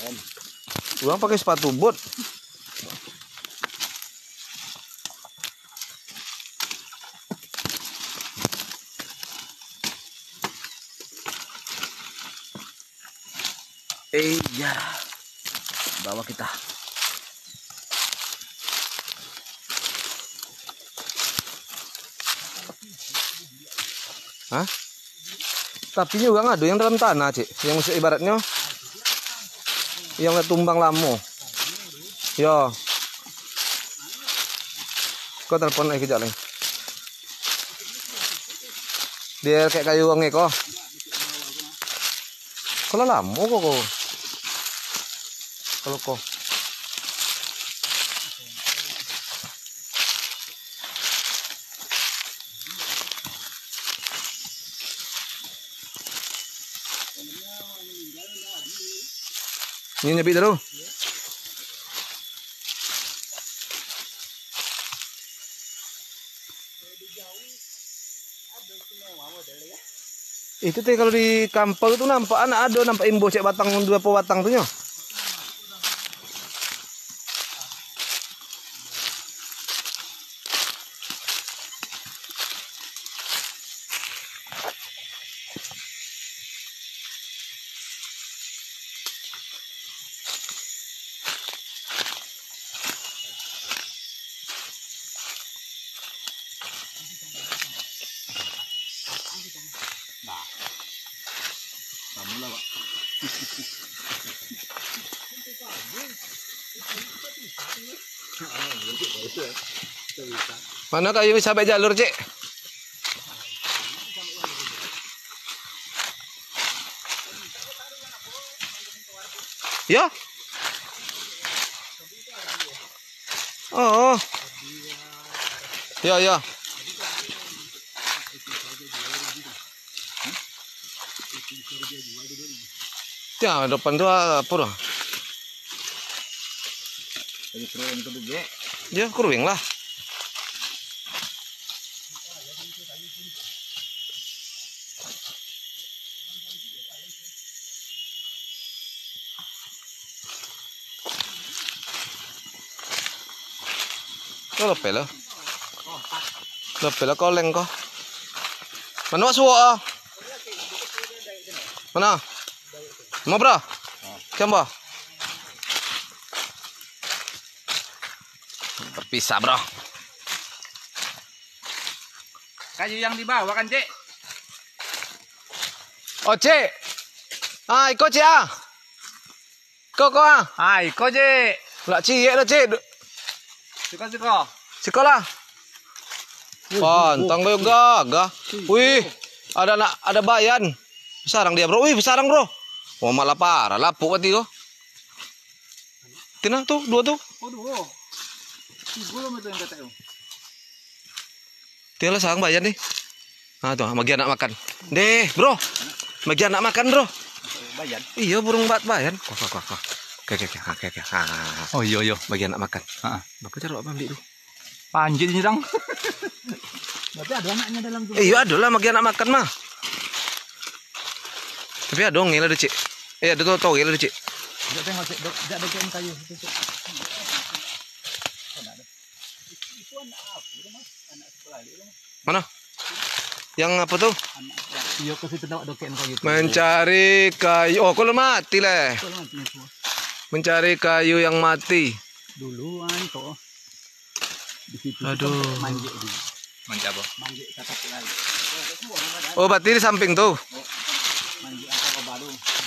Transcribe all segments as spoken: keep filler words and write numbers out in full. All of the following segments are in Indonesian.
Orang pakai sepatu bot. Eh ya, bawa kita. Hah? Tapi juga ngadu yang dalam tanah, Cik. Yang ibaratnya yang tumbang lamo. Yo. Kau telepon lagi kejap lagi. Dia kayak kayu wangi kok. Kalau lamo kok kok. Kalau kok. Ini nyebik dulu. Itu teh kalau di kampung itu nampak anak ada nampak imbo cek batang dua po batang tuh nyo. Mana kayu sampai jalur, Cik? Ya? Oh. Ya, ya. Ya, depan tuh apa dah? Ya, keruing lah. Kau lepel lah. Lepel lah kau leng kau. Mana masuk ah? Mana? Mau bro? Coba. Terpisah bro. Kayu yang dibawa kan, Cik? Oh, Cik. Ah, ikut Cik ah. Kau kau ah. Ah, iko, Cik. Lah Cik lah Cik. Siko-siko. Sekolah. Pantang bayo gagah. Wih, ada nak ada bayan. Besarang dia, Bro. Wih, besarang, Bro. Wah, malah parah lapuk hati kau. Tina tuh, dua tuh. Oh, dua. Ibu lo itu yang kata yo. Tinggal sarang bayan nih. Nah, tuh, bagi anak makan. Deh, Bro. Bagi anak makan, Bro. Bayan. Iya, burung bat bayan. Kok kok kok. Oke, oke, oke, oke. Oh, iya iya. Bagi anak makan. Heeh. Bapak cara apa ambil tuh? Panjit nyerang. Berarti ada anaknya dalam juga. Eh, iya ada lah bagi anak makan mah. Tapi ada ngel ada, Cik. Eh, ada tuh tau ngel ada, Cik. Enggak tengok, Cik. Enggak ada kain kayu itu, Cik. Mana? Yang apa tuh? Iya, ke situ tengok doken kayu. Mencari kayu. Oh, kalau mati lah. Mencari kayu yang mati. Duluan toh. Di situ. Aduh. Manjik di. Manjik apa? Manjik kata lagi. Oh, berarti di samping tuh. Manjik apa baru.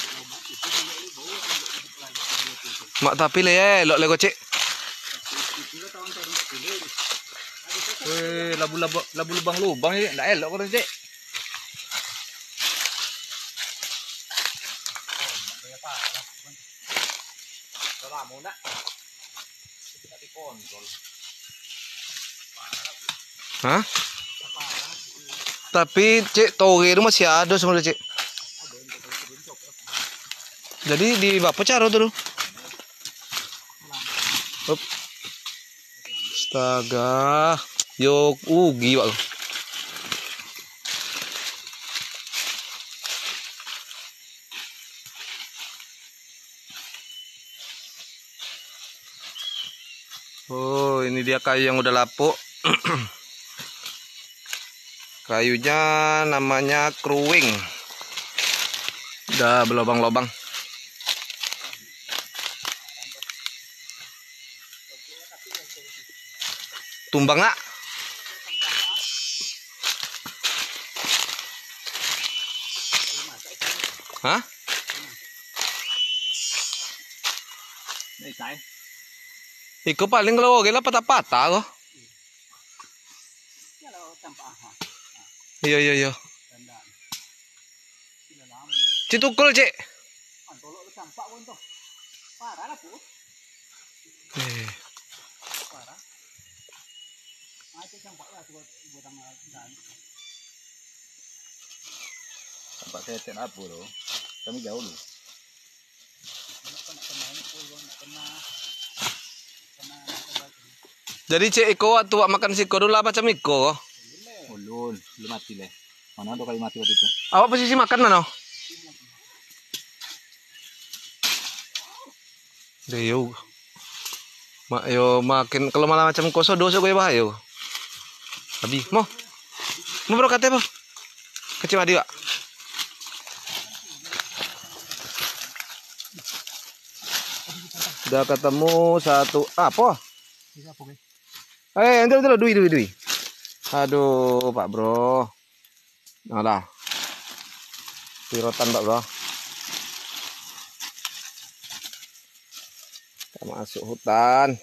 Mak tapi le, lok le Cik. Weh, labu-labu labu lubang-lubang ni ndak elok kau, Cik. Hah? Tapi Cik toge itu masih ada sebenarnya, Cik. Jadi di bapak cara tuh. Up. Astaga. Yo ugi, Pak. Oh, ini dia kayu yang udah lapuk. Kayunya namanya kruing. Udah berlobang-lobang. Tumbang nak? Hah? Iko paling kalau oke lah patah-patah kok. Iya iya iya. Citukul cek. Eh. Sampai tetek apa loh? Kami jauh loh. Jadi cek Iko waktu wak makan siko dulu apa macam Iko? Ulun, belum mati leh. Mana ada kayu mati waktu itu? Awak posisi makan mana? Deyo. Mak yo makin kalau malah macam koso dosa gue bahaya. Abi, mau? Mau bro kate apa? Kecil adi wak. Udah ketemu satu apa? Eh, ente betul dui dui dui. Aduh, Pak Bro. Nah lah. Pirotan Pak Bro. Kita masuk hutan.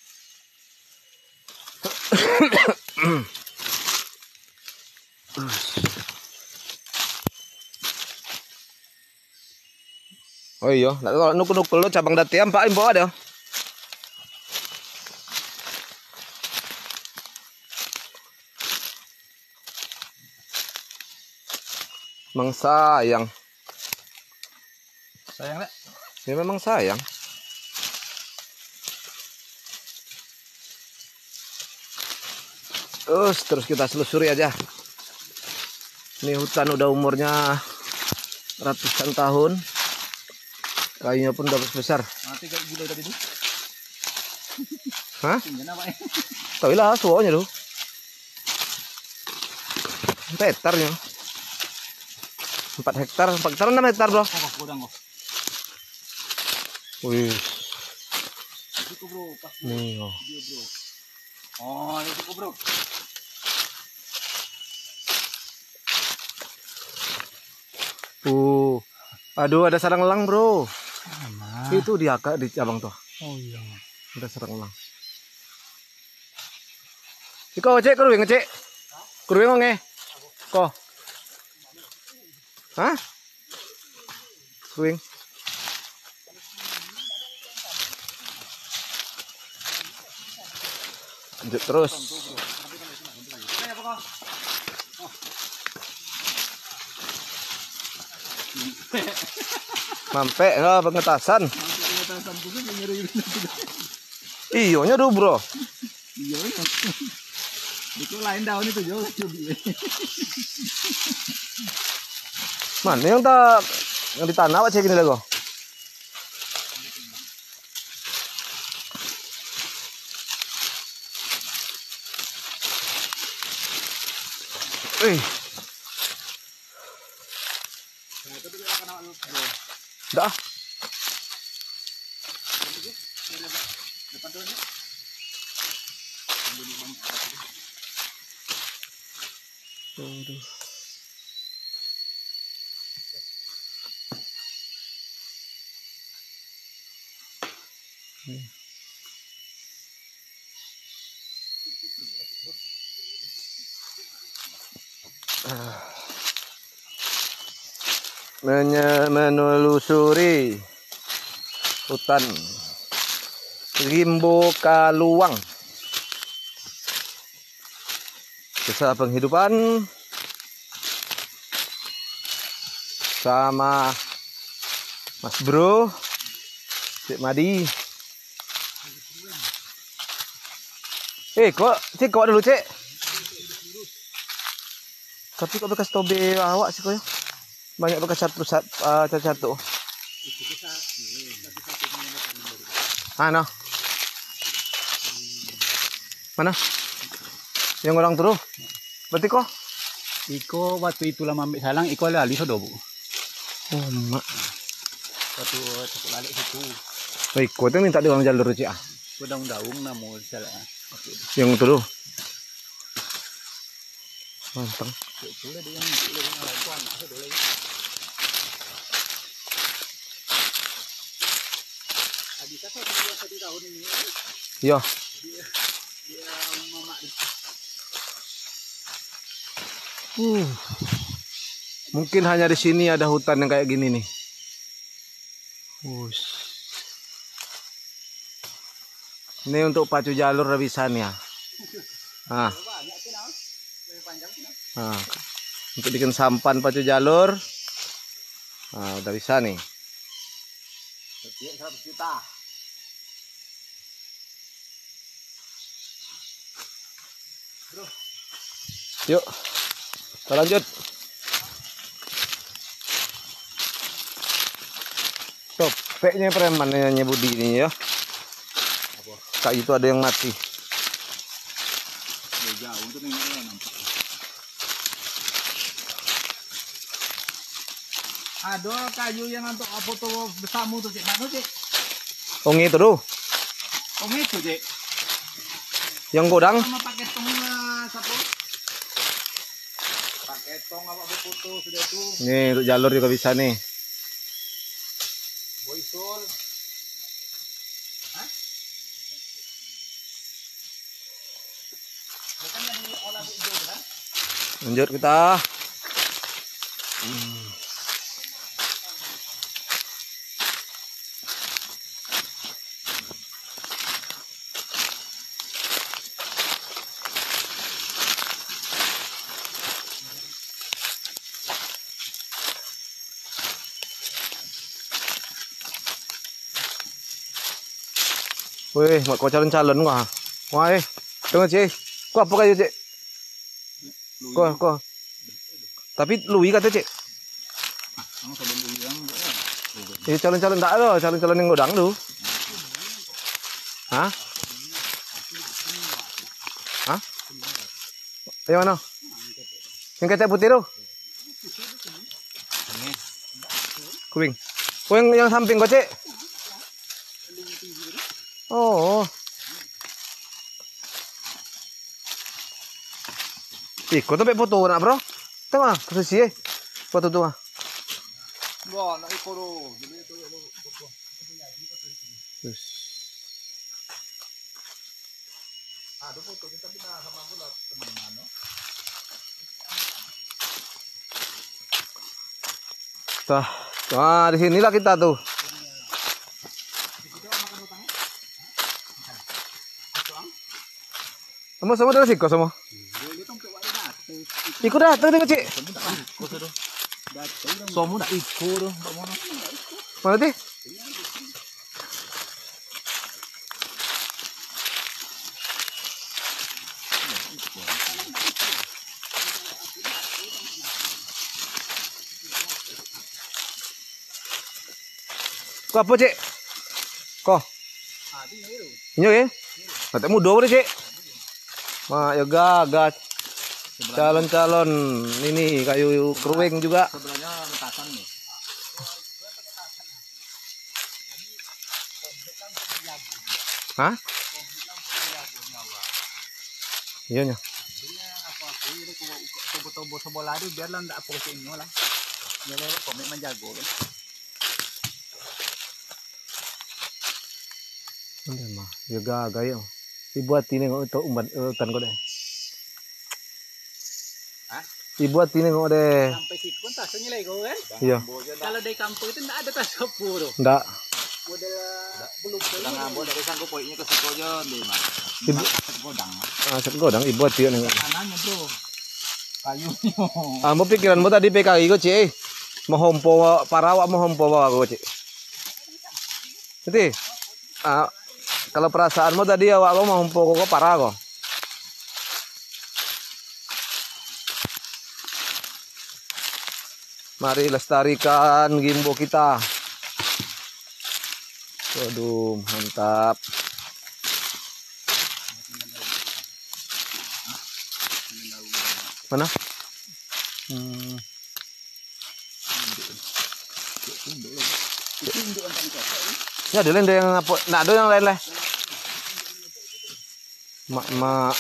Oh iya, nak kalau nukul-nukul lo cabang datiam Pak Imbo ada. Memang sayang. Sayang tak? Ya memang sayang. Terus terus kita selusuri aja. Ini hutan udah umurnya ratusan tahun. Kayunya pun udah besar. Mati kayak gila tadi tuh. Hah? Tinggal apa ya? Tahu lah suonya tuh. Empat hektarnya. Empat hektar, empat hektar enam hektar bro. Oh, godang kok. Wih. Itu bro, pas Nih oh. video bro. Oh, itu bro. Uh, aduh ada sarang elang bro. Mana? Itu di akak di cabang tuh. Oh iya. Ada sarang elang. Iko cek keruing cek. Keruing nge. Ko. Hah? Keruing. Lanjut terus. Mampe lah pengetasan. Iyonya dulu bro. Iya. Itu lain daun itu jauh coba. Mana yang tak yang di tanah cek ini lego. Eh. Dah. Aduh. Hmm. Menye menelusuri hutan Rimbo Kaluang. Kisah penghidupan sama Mas Bro, Cik Madi. Eh, kok cik kok dulu cik. Tapi kok bekas tobe awak sih kok ya? Banyak bekas satu uh, satu. Ano? Mana? Yang orang turu. Berarti kok? Iko waktu itu lama ambil salang, iko lali sodo bu. Oh, mak. Waktu aku balik situ. Baik, kau itu minta di orang jalur Cik ah. Daung-daung namu salah. Yang turu. Mantap. Iya. Uh. Mungkin hanya di sini ada hutan yang kayak gini nih. Ush. Ini untuk pacu jalur rebisan ya. Nah. Nah. Untuk bikin sampan pacu jalur. Nah, udah bisa nih. seratus juta. Yuk. Kita lanjut. Topeknya preman nyanyi Budi ini ya. Kak itu ada yang mati. Jauh tuh nampak. Ada kayu yang untuk foto besamu tuh cek, mana cek? Oh itu tuh. Oh itu cek. Yang godang. Sama pakai tong satu. Pakai tong apa foto sudah tuh. Nih untuk jalur juga bisa nih. Boisul. Hah? Bukan yang diolah hijau kan? Lanjut kita. Hmm. Wih, mau kau calon-calon gua. Wah, eh, tengok cik. Kau apa kayu cik? Kau, kau. Tapi lui kata cik. Eh, calon-calon tak ada, calon-calon yang godang tu. Hah? Hah? Yang mana? Yang kecap putih tu? Kuing. Kau yang, yang samping kau cik. Oh. Ih, kau sampai foto nak bro? Tengok ah, posisi eh. Foto tu ah. Wah, nak ikut tu. Jadi tu foto. Terus. Ada foto kita kita sama pula teman-teman. Tah, ah di sinilah kita tuh. Semua semua dah siko semua. Ikut dah, tengok cik. Semua dah ikut tu. Mana ti? Kau apa cik? Kau? Ini ya? Kata muda boleh cik? Mak yoga gas. Calon-calon ini kayu keruing juga. Sebenarnya mentasan nih. Hah? Iya nya. Apa ini tobo-tobo sebelah itu biarlah ndak apa sini lah. Biar komik menjago kan. Ini mah yoga gayo. Dibuat ini untuk umbat hutan kau deh. Dibuat ini kok deh. Sampai situ kan tasnya lagi kau kan? Iya. Kalau dari kampung itu enggak ada tas sapu tuh. Enggak. Model belum belum ngambil dari sanggup poinnya ke situ aja nih mas. Ibu Godang. ah set godang dibuat dia nih. Tanahnya bro. Kayu. Ah mau pikiranmu tadi P K I kok cik. Mau hompo parawak mau hompo aku cik. Jadi ah kalau perasaanmu tadi awak mau hompo kok parah kok. Mari lestarikan gimbo kita. Waduh, mantap. Mana? Hmm. Ya, ada lain yang apa? Nah, ada yang lain lah. Mak mak.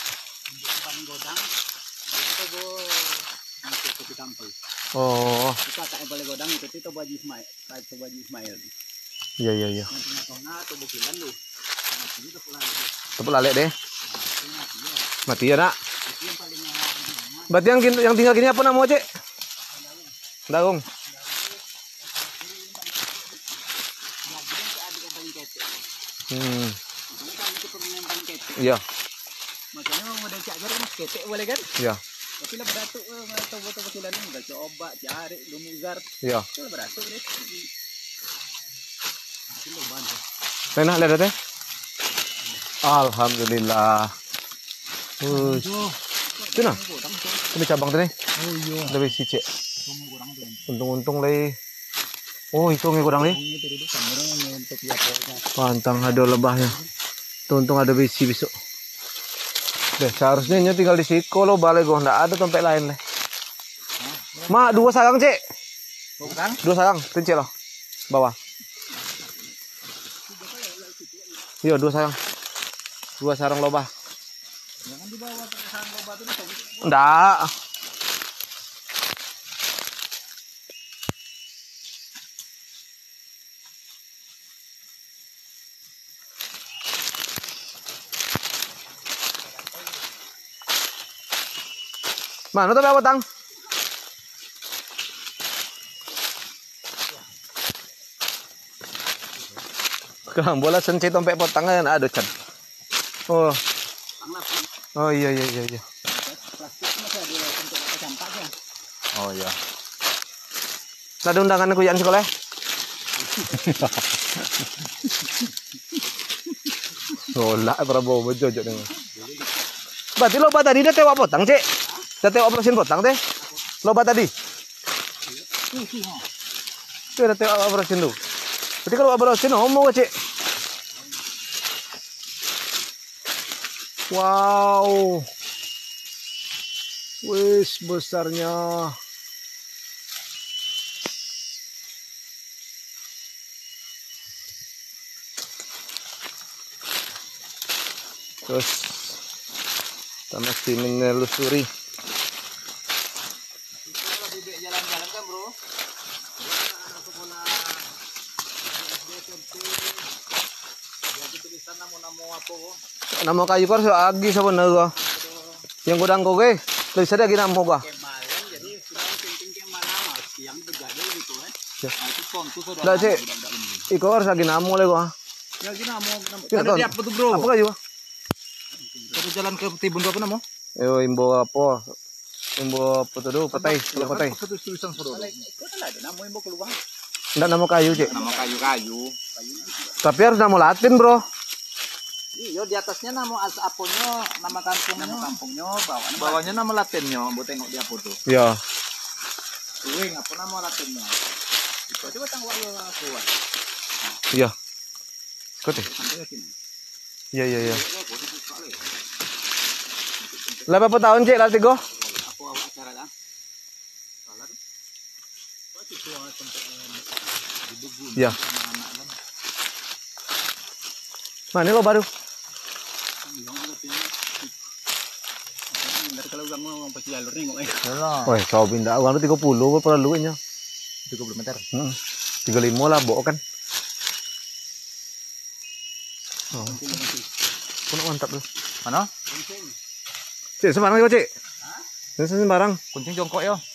Oh. Kita tak boleh godang itu itu baju Ismail, itu baju Ismail. Iya iya iya. Tengah atau bukilan lu. Tepuk lalek deh. Mati ya nak. Berarti yang yang tinggal gini apa namanya cek? Daung. Hmm. Iya. Makanya mau modal cak jarum ketek boleh kan? Iya. Tapi lah beratuk atau botol bukilan ini enggak coba cari lumuzar. Iya. Itu beratuk deh. Enak lihat teh. Alhamdulillah. Wush. Itu nah. Ini cabang tadi. Oh iya. Lebih si cek. Untung-untung leh. Oh itu nggak kurang leh. Pantang ada lebahnya. Untung ada besi besok. Deh seharusnya nya tinggal di situ. Kalau balik gua nggak ada tempat lain leh. Ma dua sarang cek. Dua sarang. Pencet loh. Bawah. Iya dua sarang. Dua sarang lobah. Jangan dibawa pakai sarang lobah itu. Enggak. Mana tuh apa tang? Kalau bola senci tompek potang kan ada can. Oh. Oh iya iya iya iya. Oh iya. Ada undangan kuyan sekolah? Nolak Prabowo bejo dengan. Berarti loba tadi dia tewak potang, Cek. Dia tewak operasin potang teh. Loba tadi. Itu ada tewak operasin tuh. Berarti kalau operasin ngomong, Cek. Wow. Wis besarnya. Terus kita mesti menelusuri. Bibik jalan-jalan kan bro? Namo kayu kor so agi sa bener gua. Yang godang ko ge. Lagi sada gina mo gua. Kemarin jadi sudah penting ke mana mas? Yang bergadai gitu kan? Nah itu kontu sudah. Lah cek. Iko harus lagi namo le gua. Ya gina mau. Ada Ada apa tuh bro? Apa kayu? Satu jalan ke Tibun apa namo? Yo imbo apa? Imbo apa tuh? Petai, kalau petai. Satu tulisan bro. Itu kan ada namo imbo keluar. Ndak namo kayu cek. Nama kayu-kayu. Tapi harus namo Latin bro. Iya di atasnya nama as aponyo, nama kampungnya, nama kampungnya, bawahnya, bawahnya nama Latinnya, buat tengok dia foto. Iya. Tuing apa nama Latinnya? Itu aja batang wayo kuat. Iya. Ikut deh. Iya iya iya. Lah berapa tahun cek latih go? Aku awak acara dah. Iya. Mana lo baru? Kalau kamu mau pergi jalur nih ngomong. Woi, kau pindah uang tiga puluh perlu nya. tiga puluh meter. Heeh. tiga puluh lima lah, bok kan. Oh. Kau mantap tuh. Mana? Cek sembarang kau cek. Hah? Ini sembarang. Kuncing jongkok ya.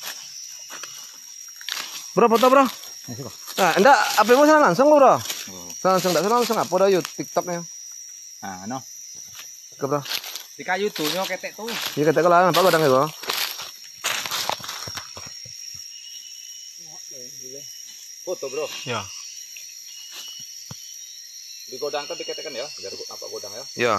Bro, foto bro. Nah, enggak, apa mau sana langsung bro? Oh. Langsung enggak langsung apa dah yuk TikToknya. Nah, no. Ke bro. Di kayu tuh, nyo ketek tuh. Iya kata kalau apa godang bro? Foto bro. Ya. Di godang kan diketekan ya, biar apa godang ya? Ya.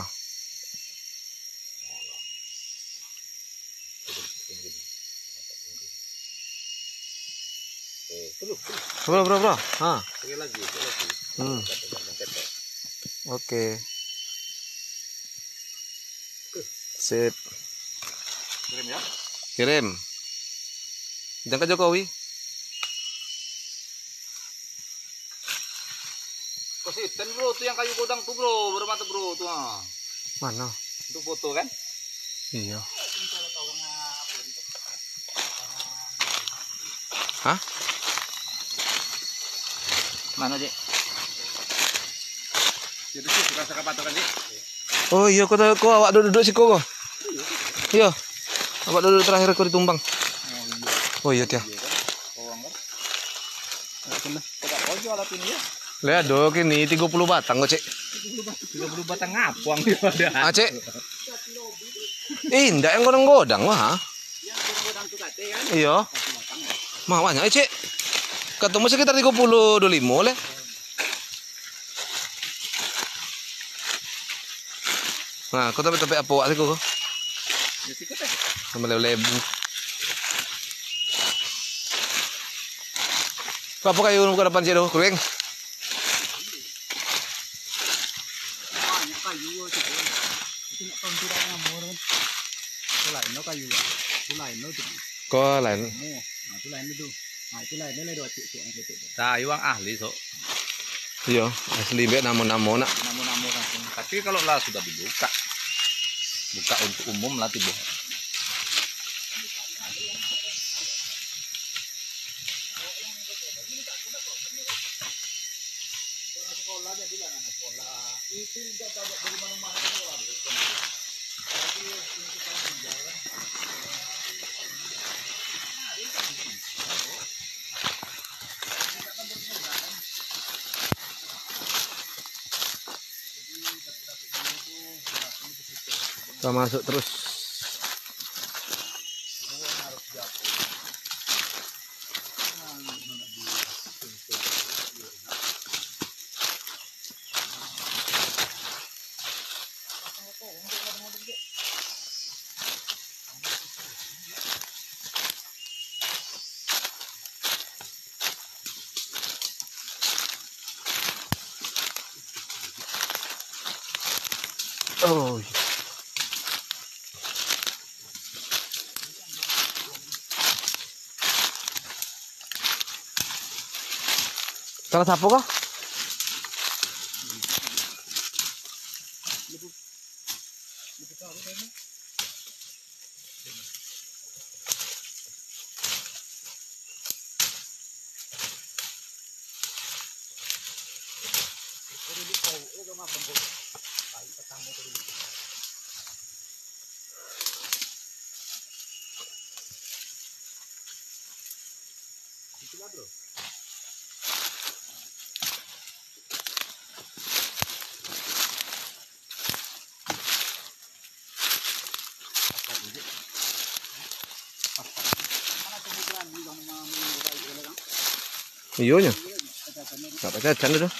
Bro, bro, bro. Hah. Sekali lagi, sekali lagi. Hmm. Oke. Sip. Kirim ya. Kirim. Jangan ke Jokowi. Konsisten bro, tuh yang kayu kodang tuh bro, berapa tuh bro tuh ah. Mana? Itu foto kan? Iya. Hah? Mana Cik? Itu sih rasa kapatokan Cik. Oh iya, kau tahu kau awak duduk sih kau. Iya. Awak duduk terakhir kau ditumbang. Oh iya tiah. Lihat dong ini tiga puluh batang kok Cik. tiga puluh batang ngapuang dia ada. Ah Cik. Eh, ndak yang godang-godang wah. Iya. Mah banyak eh, Cik. Ketemu sekitar tiga puluh dua puluh lima le. Nah, kau tapi tapi apa wak sih kau? Ya sih kata. Sama lebu. Kau apa kayu ke depan sih doh, kering? Kayu Cik. Itu nak tahu tidak ngamur. Itu lain no kayu. Itu lain no Cik. Kau lain. Nah, itu lain itu. Nah, itu lain ini dua Cik Cik yang gitu. Nah, yang ahli so. Iya, asli bet namun-namun nak. Namun-namun langsung. Tapi kalau lah sudah dibuka, buka untuk umum lah tiba. Sekolah jadi lah anak sekolah. Itu tidak tahu dari mana-mana sekolah. Tapi ini kita jalan. Kita masuk terus. Oh. Salah sapu kah? Iya nya. Enggak pakai can dulu.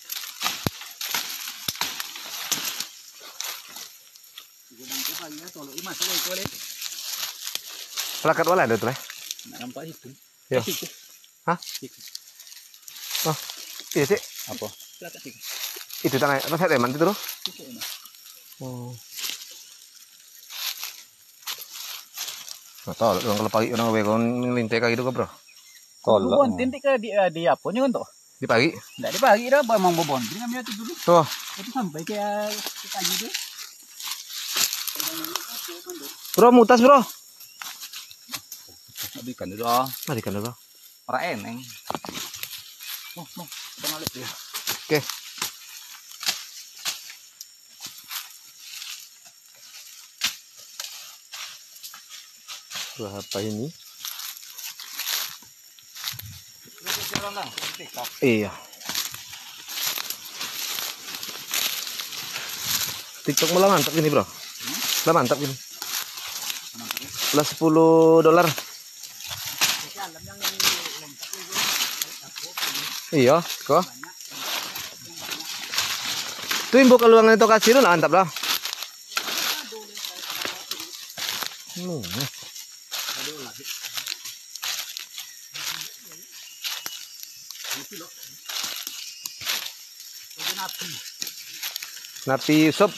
Pelakat wala ada tuh. Nampak itu. Ya. Hah? Oh. Iya sih. Apa? Pelakat itu. Itu tanah apa saya teman itu loh. Oh. Nggak tahu, kalau pagi orang wekon lintai kayak gitu kan bro. Kalau bon tintik ke di di apa nih untuk? Di pagi? Nggak di pagi dah, emang bobon. Ini kami itu dulu. Tuh. Itu sampai kayak kayu itu. Bro mutas bro. Tadi kan dulu. Ah. Tadi kan dulu. Ora eneng. Oh, mau balik dia. Oke. Wah, apa ini? Iya. TikTok malah mantap ini bro. Malah mantap ini. Plus sepuluh dolar. Iya, kok. Tuh imbu keluangan itu kasih lu lah mantap lah. Hmm. Napi Yusuf.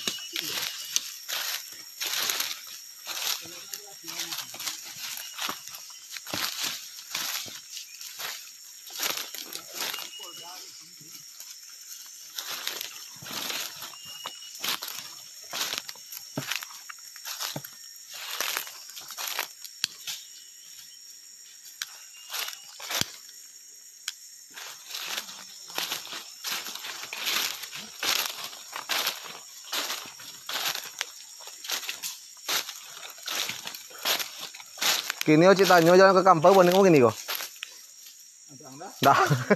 Kini oh ceritanya jalan ke kampung banding kamu gini kok. Dah.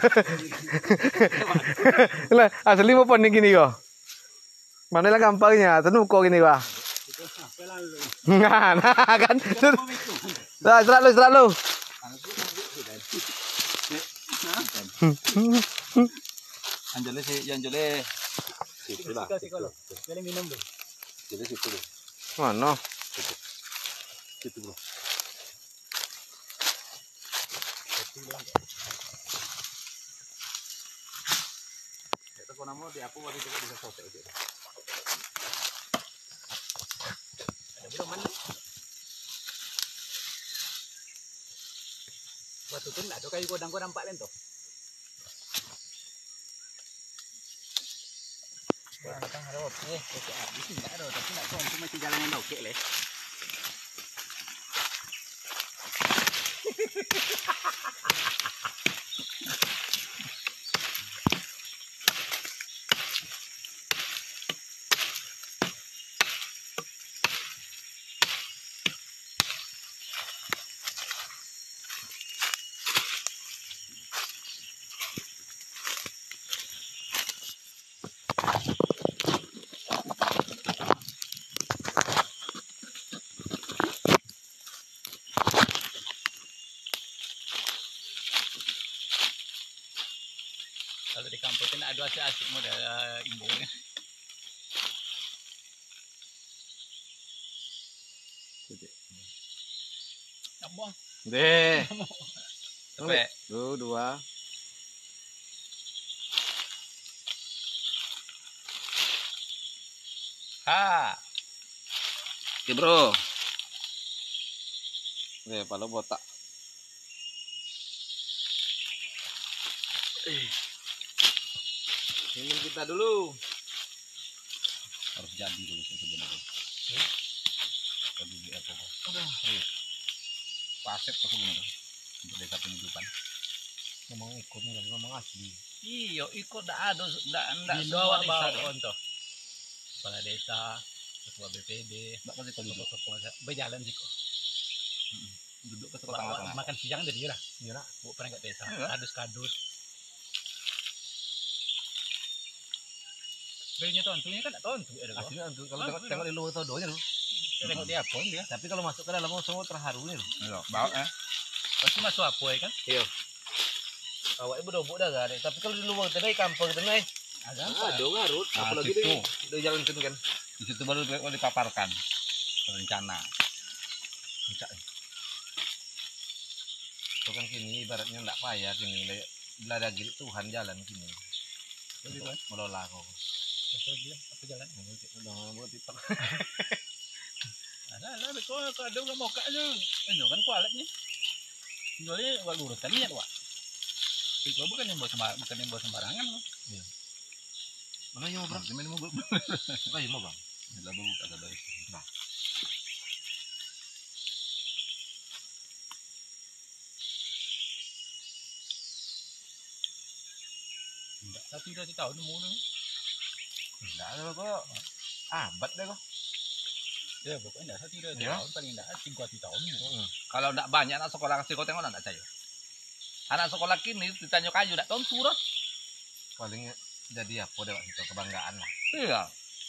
Lah asli mau banding gini kok. Mana lah gampangnya, tenu kok gini kok. Nah, nah kan. Nah, istirahat lu, istirahat lu. Anjole sih, anjole. Mana? Situ bro. Itu kau nama di apa waktu itu bisa foto itu. Ada belum mana? Waktu itu nggak ada kayu kodang kau nampak kan tuh. Kurang datang harus, eh, oke habis nggak ada, tapi nggak tahu cuma tinggal yang tahu kek leh. Kalau di kampung itu ada asik-asik model imbungnya. Abang. Deh. Sampai Tuh, dua. ha. Oke, bro. Deh, pala botak. Minum kita dulu. Harus jadi dulu sebenarnya. Kalau di apa? Udah. Pasir tuh sebenarnya. Untuk desa penghidupan. Ngomong ikut nggak ngomong asli. Iya, ikut ndak ada, ndak ndak Di semua bawah desa bawah dong. contoh kepala desa, ketua B P D, Ndak pasti kalau duduk. ketua berjalan sih kok. Duduk ke Bawa- tengah-tengah. makan siang jadi lah, iya lah, bu perangkat desa, Iya. kadus-kadus. Belinya tontunya kan tontu ada kok. Aslinya tuh kalau Ah, tengok, iya. tengok di luar todonya loh. Kita tengok dia apa dia. Tapi kalau masuk ke dalam semua terharu nih loh. Iya, bawa eh. Pasti masuk apa ya kan? Awak ibu dobok dah gak ada. Tapi kalau di luar tadi kampung tadi Ada ah, apa? ada ngarut. Nah, Apalagi situ. di di jalan itu kan. Di situ baru baru dipaparkan rencana. Puncak. Itu kan kini ibaratnya enggak payah kini belada gini Tuhan jalan kini. Jadi kan, Melola kok. apa dia? Apa jalan? Udah mau tipak. Ada lah, betul. Kalau ada orang mau kak aja. Ini kan kualatnya. Jualnya gua lurus tadi ya, Wak. Itu bukan yang buat sembarangan, bukan yang buat sembarangan loh. Mana yang mau bang? Gimana mau Bukan yang mau bang. Lah buka ada dari. Nah, Enggak, tapi udah tahun mulu. Enggak ada kok. Abad deh kok. Ya, pokoknya enggak satu udah Ya. tahun paling enggak tiga tahun. kalau ndak banyak anak sekolah kasih kau tengok ndak saya. Anak sekolah kini ditanya kayu ndak tahu surah. Paling jadi apa deh waktu itu kebanggaan lah. Iya.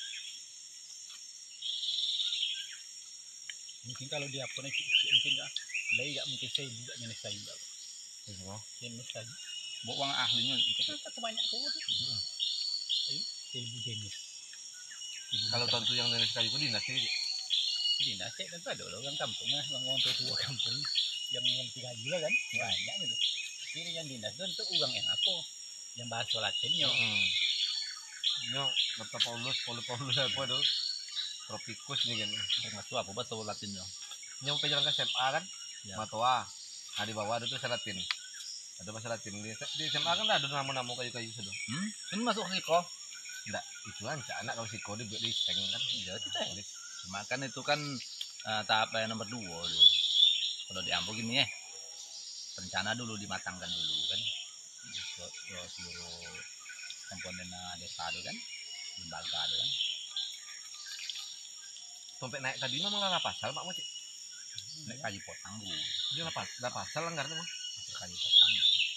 Mungkin kalau dia apa nih mungkin enggak lagi enggak mungkin saya juga jenis saya juga. Gitu. Jenis saya. Bawa uang ahlinya itu. Kan sebanyak tuh. Ayo, seribu jenis. Kalau tentu yang dari kayu itu dinas sih. Dinas saya kan ada orang kampung lah, orang tua kampung yang yang tiga gila kan banyak gitu. Ini yang dinas itu untuk uang yang apa? Yang bahasa Latinnya. Heeh. Nyok, kata Paulus, Paulus Paulus apa tuh? Tropikus nih kan. Termasuk apa bahasa Latinnya. Nyok jalan ke S M A kan? Ya. Matoa. Nah di bawah ada tuh bahasa Latin. Ada bahasa Latin di, di S M A kan ada nama-nama kayu-kayu itu. Hmm? Ini masuk siko. Enggak, itu aja anak kalau si kode buat di seng kan. Ya kita ya. Cuma kan itu kan uh, tahap yang nomor dua dulu. Kalau di Ambo gini ya, rencana dulu dimatangkan dulu kan. Seluruh, seluruh komponen desa itu kan, lembaga itu kan. Sampai naik tadi memang nggak pasal Pak Moci. Nek kayu potang bu. Dia lepas, lepas. Salah nggak tuh? Kayu potang.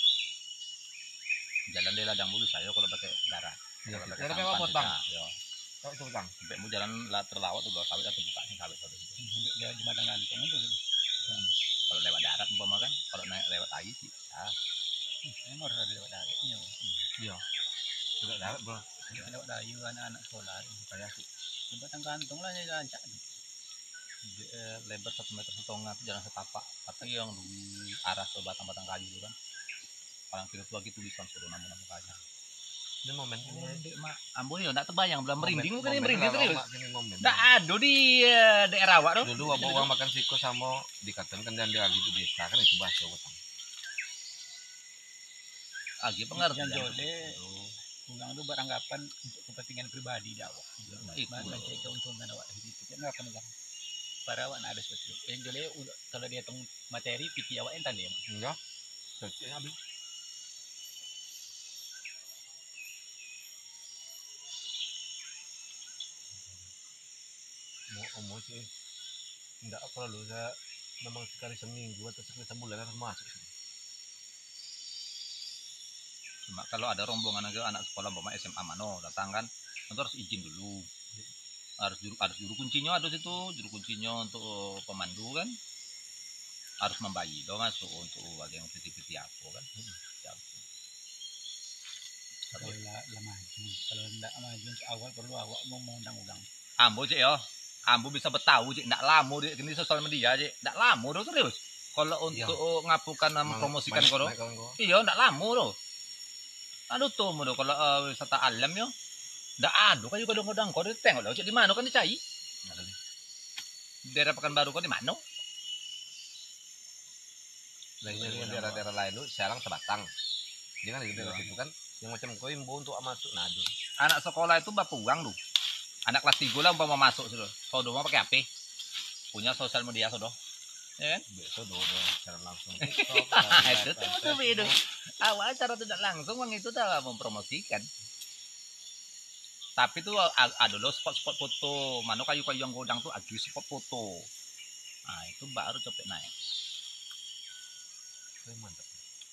Jalan di ladang bu saya kalau pakai darat. Iya. Kalau pakai Darat sampan apa potang? tidak, yo. Kau itu potang. Sampai mu jalan lah terlawat tuh sawit atau buka nih sawit satu. Dia di Madang Gantung itu. Kalau lewat darat umpama kan, kalau naik lewat air sih. Ah, Emang harus lewat daratnya. Iya. Tidak darat bro. Lewat dayu anak-anak sekolah. Kayak sih. Di Madang Gantung lah ya jalan. Di, eh, lebar satu meter setengah itu jalan setapak. Tapi yang di arah ke batang-batang kayu itu kan, paling tidak tuh lagi tulisan suruh nama-nama kayu. Ini momen Oh, ini. dek mak, ambo ya nggak terbayang, belum merinding mungkin ini Momen merinding lah, terus. Mak, ini momen. Nggak ada di eh, daerah awak tuh. Dulu apa uang makan siko sama dikatakan kan dan lagi itu desa kan itu bahasa potang. Agi pengertian Yang jode, pulang itu beranggapan untuk kepentingan pribadi di awak. Itu. Mana cek keuntungan awak itu kan nggak pernah. Para awak ada seperti itu. Yang jode kalau dia hitung materi, pikir awak entar dia. Enggak. Jadi habis. Mau omong sih. Enggak apa lu saya memang sekali seminggu atau sekali sebulan harus masuk sih. Cuma kalau ada rombongan aja anak sekolah bapak S M A mano datang kan, itu harus izin dulu. Harus juru harus juru kuncinya ada situ, juru kuncinya untuk pemandu kan. Harus membayi dong masuk untuk bagian piti-piti apa kan. Ya. Kalau lah maju, kalau tidak maju awal perlu awak mau mengundang-undang. Ambo cek yo, ambo bisa bertahu cek, ndak lama di ini sosial media cek, ndak lama dong serius. Kalau untuk iya. ngapukan mempromosikan kono, iya ndak lama dong. Aduh tuh modo kalau uh, wisata alam yo, ndak ada kan juga dong-dong kau ditengok lo cek di mana kan dicai. Daerah Pekanbaru kau di mana? Lainnya di daerah-daerah lain tuh Serang Sebatang. Dia kan di daerah situ kan yang macam kau imbo untuk masuk nado. Anak sekolah itu bapak uang lu. Anak kelas tiga lah umpama masuk sudah. Sodo mau pakai H P. Punya sosial media sodo. Ya kan? Sodo secara langsung. Itu tuh betul itu. Awal cara tidak langsung uang itu dah mempromosikan. Tapi tuh ada loh spot-spot foto. Mana kayu-kayu yang godang tuh ada spot foto. Nah itu baru cepet naik. Mantap.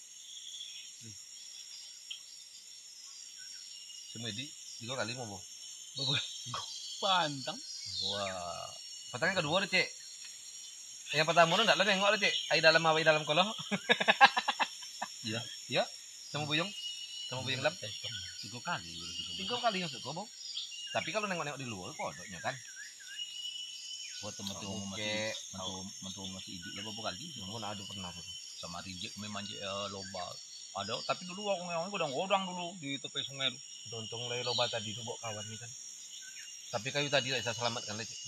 Semedi tiga kali mau boh. Pantang. Wah. Patangnya kedua deh cek. Yang pertama itu enggak lo nengok lo cek. Air dalam awai dalam kolong. Iya. Iya. Sama buyung. Sama buyung lap. Tiga kali. Tiga kali yang suka boh. Tapi kalau nengok-nengok di luar kodoknya kan. Buat teman-teman masih teman-teman masih idik lah beberapa kali. Mau ada pernah tuh. Sama rijek memang uh, lomba ada tapi dulu aku ngomong godang-godang dulu di tepi sungai itu untung lagi lomba tadi itu bawa kawan nih kan tapi kayu tadi tidak bisa selamatkan lagi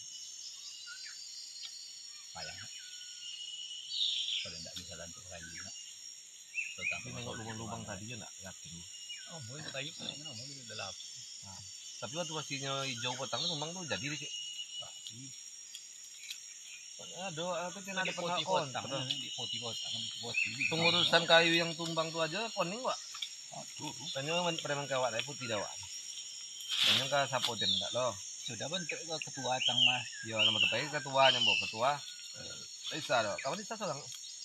sayang kalau tidak bisa lantuk kayu tapi nengok lubang-lubang tadi ya enggak yakin oh boleh kayu kan ngomong di dalam tapi waktu pastinya hijau petang itu memang tuh jadi deh cik aduh aku kan ada pernah on di poti kota pengurusan kayu yang tumbang tuh aja poning wak aduh tanya preman kawat dari putih dah wak tanya ke sapotin enggak loh sudah bentuk ketua tang mas ya nama tepai ketua nyambo ketua bisa loh kawan bisa seorang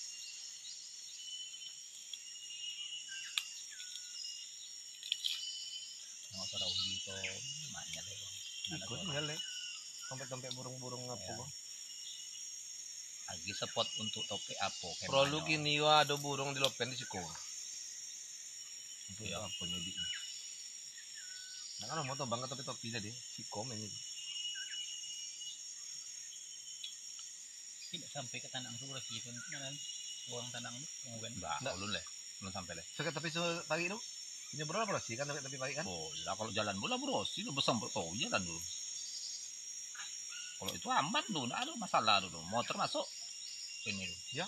mau sarau gitu maknya deh ikut tinggal deh sampai-sampai burung-burung apa kok lagi spot untuk topik apa perlu kini wa ada burung di lopen di siko untuk ya. Apa nyediknya nah kan mau tau banget tapi topi tadi siko ini tidak sampai ke tanah itu lagi pun kan uang tanah itu mungkin enggak belum leh belum sampai leh sekarang tapi pagi itu ini berapa sih kan tapi pagi kan oh lah kalau jalan bola berosi lu besar oh jalan dulu kalau itu aman tuh enggak ada masalah dulu motor masuk ini loh ya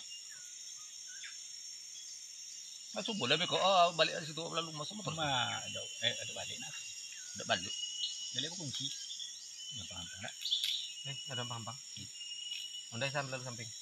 masuk boleh kok oh, balik dari situ lalu masuk motor mah ada eh ada balik nak ada balik jadi aku kunci nggak paham enggak eh ada paham undai sambil lalu samping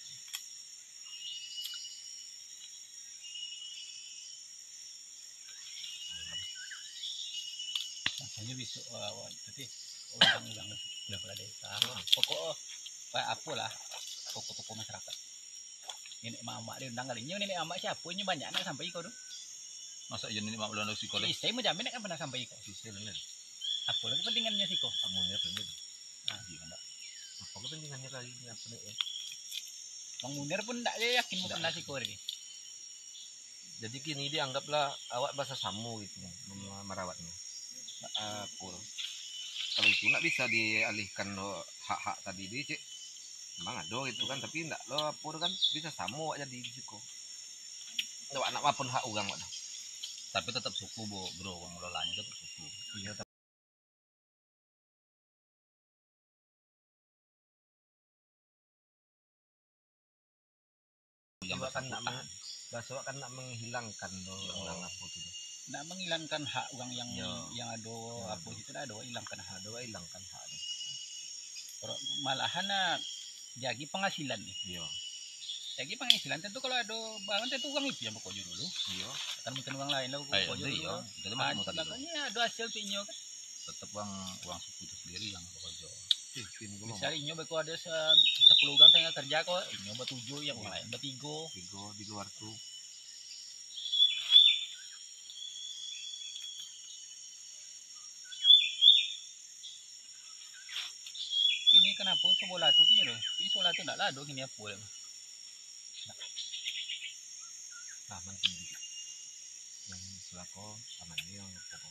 makanya besok awal tapi orang ulang udah pada desa pokok pak apa lah toko-toko masyarakat. Nenek mamak dia undang kali. Ini nenek mamak siapa? Ini banyak nak sampai kau tu. Masa iya nenek mak belum siko deh. Saya menjamin nak kan pernah sampai kau. Sisi lain. Apa lagi kepentingannya sih kau? Amunnya pengen. Nah, Gimana? Apa kepentingannya kali ini apa nih? Bang Munir pun tak dia yakin mau pernah siko ini. Jadi kini dianggaplah awak bahasa samu gitu mem- merawatnya. Uh, pur. Kalau itu nak bisa dialihkan lo hak-hak tadi di cik. Memang ada itu kan tapi enggak lo pur kan bisa samu awak jadi di situ. Awak nak apapun hak orang awak. Tapi tetap suku bro, bro, pengelolanya tetap suku. Iya Yang kan nak bersangkutan. bahasa awak kan nak menghilangkan lo orang apa itu. Nak menghilangkan hak orang yang Ya. yang ada Ya, apa itu dah ada hilangkan hak. Ada awak hilangkan hak. Kalau malahan nak jadi penghasilan nih. Iya. Jadi penghasilan tentu kalau ada bangun tentu uang itu yang pokoknya dulu. Iya. Akan mungkin uang lain lah Eh, pokoknya itu dulu. ya. Kita masih mau tadi. Makanya ada hasil pinyo kan. Tetap uang uang suku itu sendiri yang bekerja. Pin gua Misalnya inyo beku ada se- sepuluh orang tengah kerja kok, inyo bertujuh yang orang lain bertiga. Tiga di luar tuh. Ini kenapa sebola tu tu loh. Ini sebola tu tak lado gini apa dah. Aman sendiri. Yang selaku aman dia yang pokok.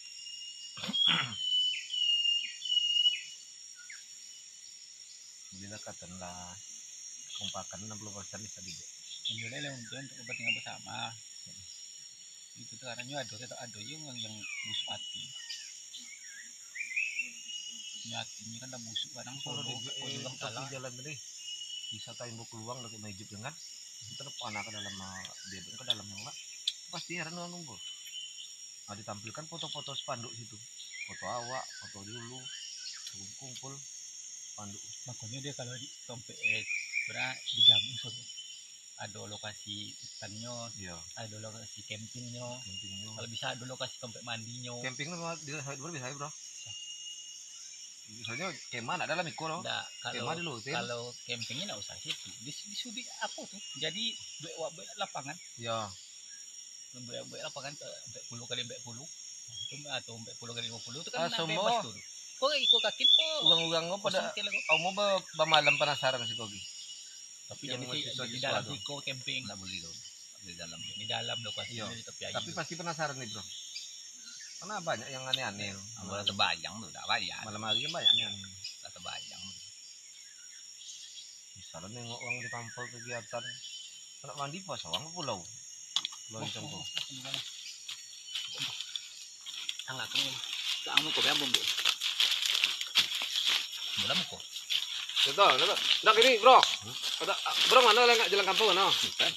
Bila katakanlah kumpakan enam puluh persen bisa dibuat. Inyo lah untuk untuk kepentingan bersama. Itu tuh karena ada tetap ada yang yang busuk hati. Hati ini kan dah busuk kadang Kalau solo, di kau juga eh, salah. tapi jalan tadi bisa tayang buku luang dari majib dengan kita anak ke dalam dia ke dalam yang enggak pasti heran orang ngumpul. Nah, ditampilkan foto-foto spanduk situ, foto awak, foto dulu, kumpul spanduk. Makanya dia kalau di sampai eh, berapa digabung solo. Ada lokasi ikannya, Iya. ada lokasi campingnya. Campingnya. Kalau bisa ada lokasi tempat mandinya. Camping itu di dulu bisa bro. Soalnya kemah ada dalam ikut loh. Nggak, kalau Kemah dulu, Tim. kalau campingnya nggak usah situ. Di di sudi apa tuh? Jadi buat buat lapangan, Ya. buat buat lapangan empat puluh kali empat puluh, atau empat puluh kali lima puluh itu kan Ah, nak semua. bebas tuh. Kok ikut kaki kok? Ugang-ugang kok pada Kosong kilo kok. kamu ba bamalam penasaran sih kogi. Tapi yang jadi mahasiswa di, di siswa dalam tuh. siko camping, Nggak boleh dong. Di dalam. di dalam lokasinya Iya. di tepi air. Tapi pasti penasaran nih bro. Karena banyak yang aneh-aneh. Malah terbayang tuh, tak bayar. Malam hari kan banyak yang aneh. Tak terbayang. Misalnya nengok uang di kampung kegiatan. Anak mandi pas uang ke pulau. Pulau di kampung. Sangat keren. Kamu kok biar bumbu. Belum kok. Betul, betul. Ndak ini bro. Ada bro mana lagi jalan kampung mana? Bukan.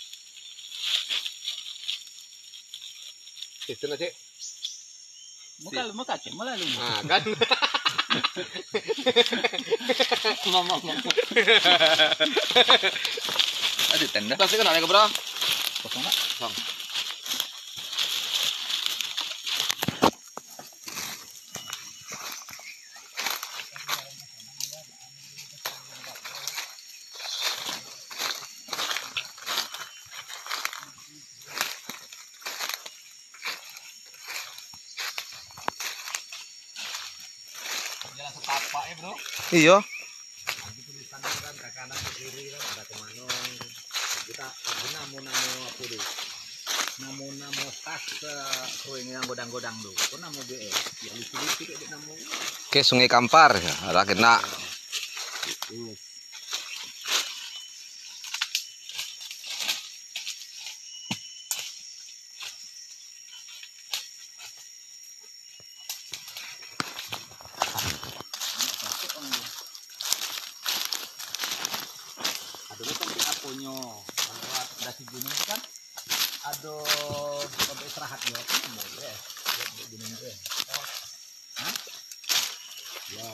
Sistem aja. Muka muka cek malah lu. Ah kan. Mama mama. Ada tenda. Tasnya kena lagi bro. Kosong tak? Bang. Jalan setapak ya bro. Iya. Nanti tulisan kan ke kanan ke kiri kan ada kemana. Kita ada namo-namo apa dulu. Namo-namo tas kue yang godang-godang dulu. Itu namo B S. Ya lucu-lucu kayak namo. Ke Sungai Kampar ya. Ada kena. Yes. Ada sampai aponyo. Kalau dasi gunung itu kan ada sampai istirahat ya. Mau ya. Di gunung itu. Hah? Ya.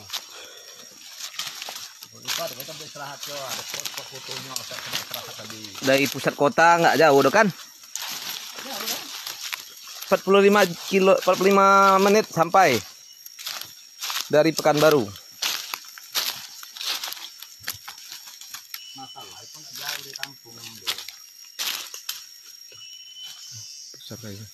Lupa ada sampai istirahat ya. Ada foto-fotonya sampai istirahat tadi. Dari pusat kota nggak jauh udah kan? Ya, udah. empat puluh lima kilo, empat puluh lima menit sampai dari Pekanbaru. Masa Kayak.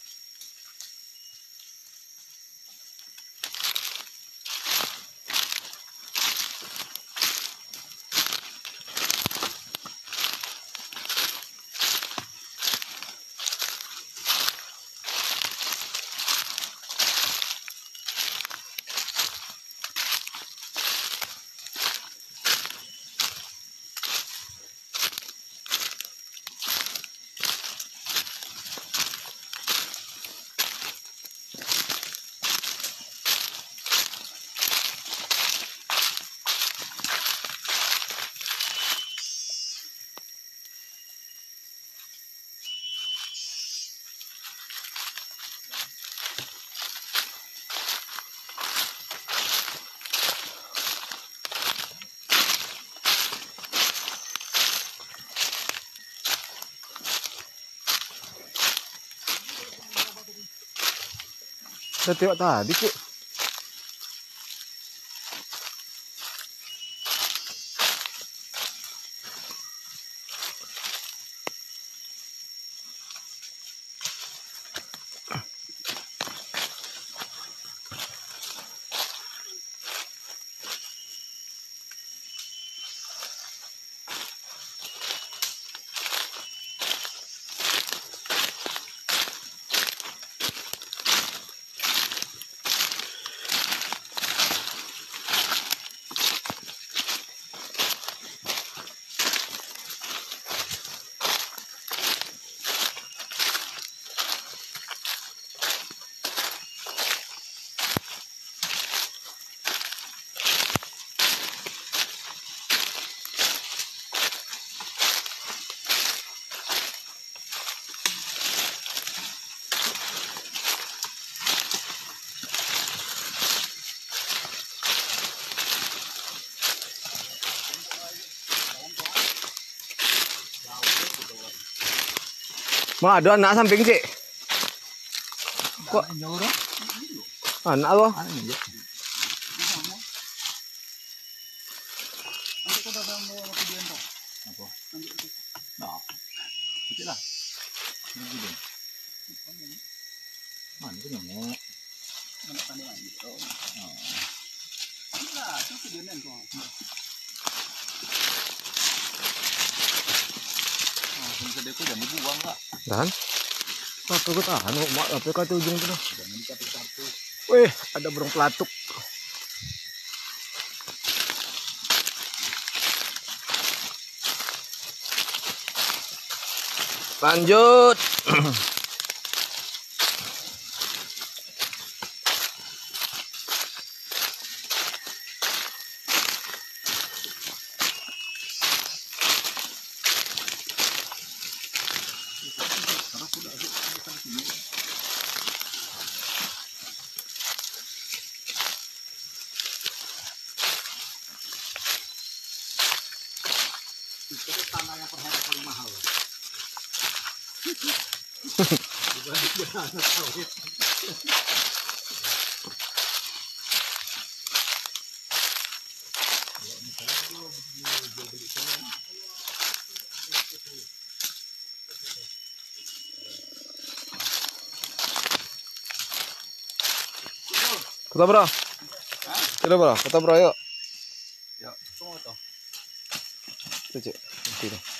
Saya tengok tadi, Cik. Mah ada anak samping, Cik. Kok anak lo? Mana itu nyamuk? Sedekah jangan dibuang kak. Dan apa gue tahan kok mak apa kata ujung tuh. Jangan dicapit-capit. Wih, ada burung pelatuk. Lanjut. Itu tanah yang per hari paling mahal. Dibanding dengan sawit. Kota bro. Kilo bro, kota bro yuk. Ya, tunggu tuh. Tuh, Cik. Nanti deh.